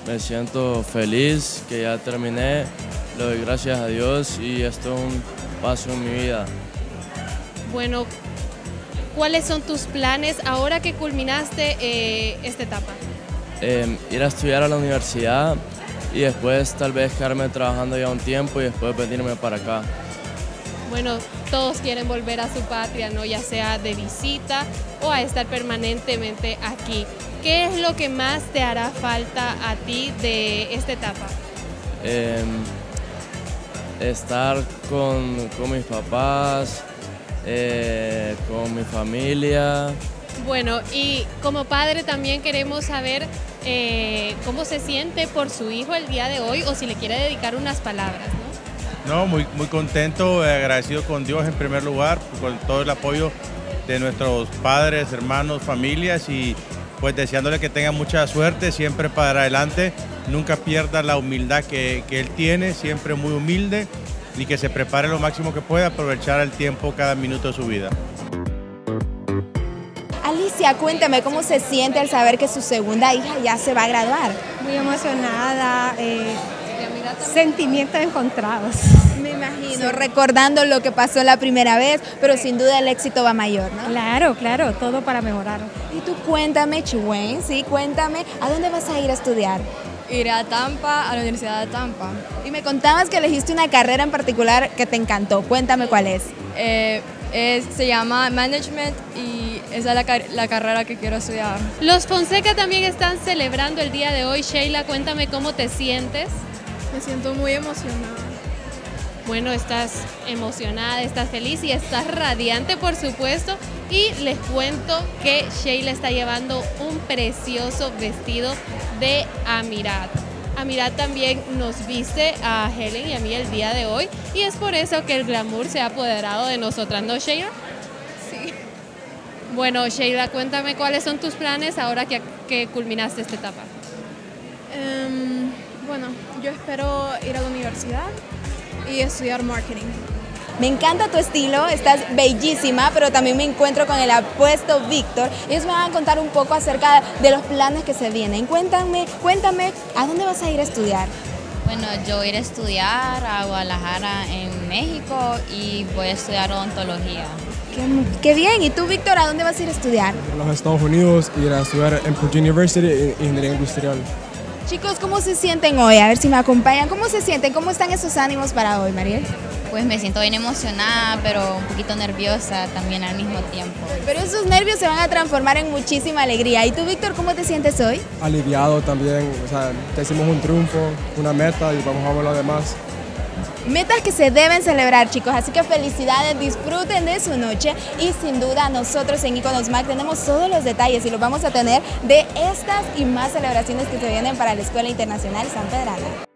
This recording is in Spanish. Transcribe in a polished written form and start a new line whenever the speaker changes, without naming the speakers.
Me siento feliz que ya terminé, le doy gracias a Dios y esto es un paso en mi vida.
Bueno, ¿cuáles son tus planes ahora que culminaste esta etapa?
Ir a estudiar a la universidad y después tal vez quedarme trabajando ya un tiempo y después venirme para acá.
Bueno, todos quieren volver a su patria, ¿no? Ya sea de visita o a estar permanentemente aquí. ¿Qué es lo que más te hará falta a ti de esta etapa?
Estar con mis papás, con mi familia.
Bueno, y como padre también queremos saber cómo se siente por su hijo el día de hoy o si le quiere dedicar unas palabras, ¿no?
No, muy contento, agradecido con Dios en primer lugar, con todo el apoyo de nuestros padres, hermanos, familias y pues deseándole que tenga mucha suerte, siempre para adelante, nunca pierda la humildad que él tiene, siempre muy humilde y que se prepare lo máximo que pueda, aprovechar el tiempo cada minuto de su vida.
Alicia, cuéntame cómo se siente al saber que su segunda hija ya se va a graduar.
Muy emocionada, sentimientos encontrados.
Me imagino, recordando lo que pasó la primera vez, pero sin duda el éxito va mayor, ¿no?
Claro, claro, todo para mejorar.
Y tú cuéntame, Chihuén, sí, cuéntame, ¿a dónde vas a ir a estudiar?
Ir a Tampa, a la Universidad de Tampa.
Y me contabas que elegiste una carrera en particular que te encantó, cuéntame cuál es.
Se llama Management y esa es la carrera que quiero estudiar.
Los Fonseca también están celebrando el día de hoy. Sheila, cuéntame cómo te sientes.
Me siento muy emocionada.
Bueno, estás emocionada, estás feliz y estás radiante, por supuesto. Y les cuento que Sheila está llevando un precioso vestido de Amirat. Amirat también nos viste a Helen y a mí el día de hoy y es por eso que el glamour se ha apoderado de nosotras, ¿no, Sheila?
Sí.
Bueno, Sheila, cuéntame cuáles son tus planes ahora que culminaste esta etapa.
Bueno, yo espero ir a la universidad y estudiar marketing.
Me encanta tu estilo, estás bellísima, pero también me encuentro con el apuesto Víctor. Ellos me van a contar un poco acerca de los planes que se vienen. Cuéntame, ¿a dónde vas a ir a estudiar?
Bueno, yo voy a ir a estudiar a Guadalajara en México y voy a estudiar odontología.
Qué bien, ¿y tú, Víctor, a dónde vas a ir a estudiar?
A los Estados Unidos, ir a estudiar en Purdue University en Ingeniería Industrial.
Chicos, ¿cómo se sienten hoy? A ver si me acompañan. ¿Cómo se sienten? ¿Cómo están esos ánimos para hoy, Mariel?
Pues me siento bien emocionada, pero un poquito nerviosa también al mismo tiempo.
Pero esos nervios se van a transformar en muchísima alegría. ¿Y tú, Víctor, cómo te sientes hoy?
Aliviado también, o sea, ya hicimos un triunfo, una meta y vamos a ver lo demás.
Metas que se deben celebrar, chicos, así que felicidades, disfruten de su noche y sin duda nosotros en Iconos Mag tenemos todos los detalles y los vamos a tener de estas y más celebraciones que se vienen para la Escuela Internacional San Pedrana.